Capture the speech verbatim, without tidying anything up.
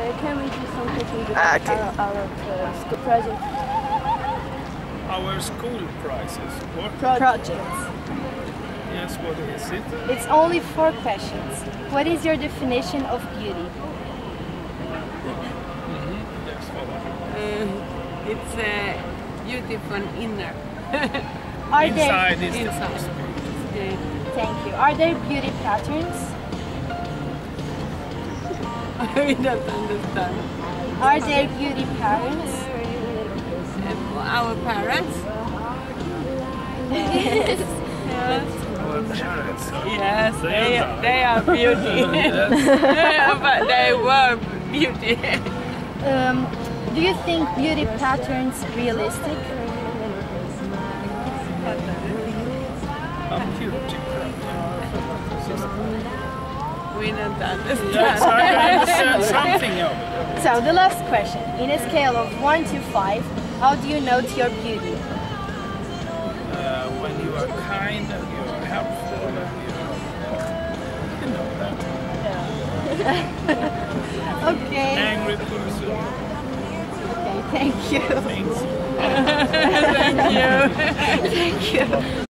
can we do some cooking with Ah, okay. our, our uh, school project? Our school prizes. What? Projects. Yes, what is it? It's only four questions. What is your definition of beauty? Mm-hmm. Yes, follow. Uh, it's uh, beautiful inner. Are Inside there, is the Inside. most beautiful. Yeah. thank you. Are there beauty patterns? We don't understand. Are there beauty patterns? Uh, our parents? Our parents. Yes, They they, are. they are beauty. But they were beauty. Um, do you think beauty patterns realistic? I'm cute. We don't understand. Yes, I understand something of it. So the last question. In a scale of one to five, how do you note your beauty? Uh, when you are kind and you are helpful and you, you know that. Okay. Angry person. Okay, thank you. Things. Thank you. Thank you.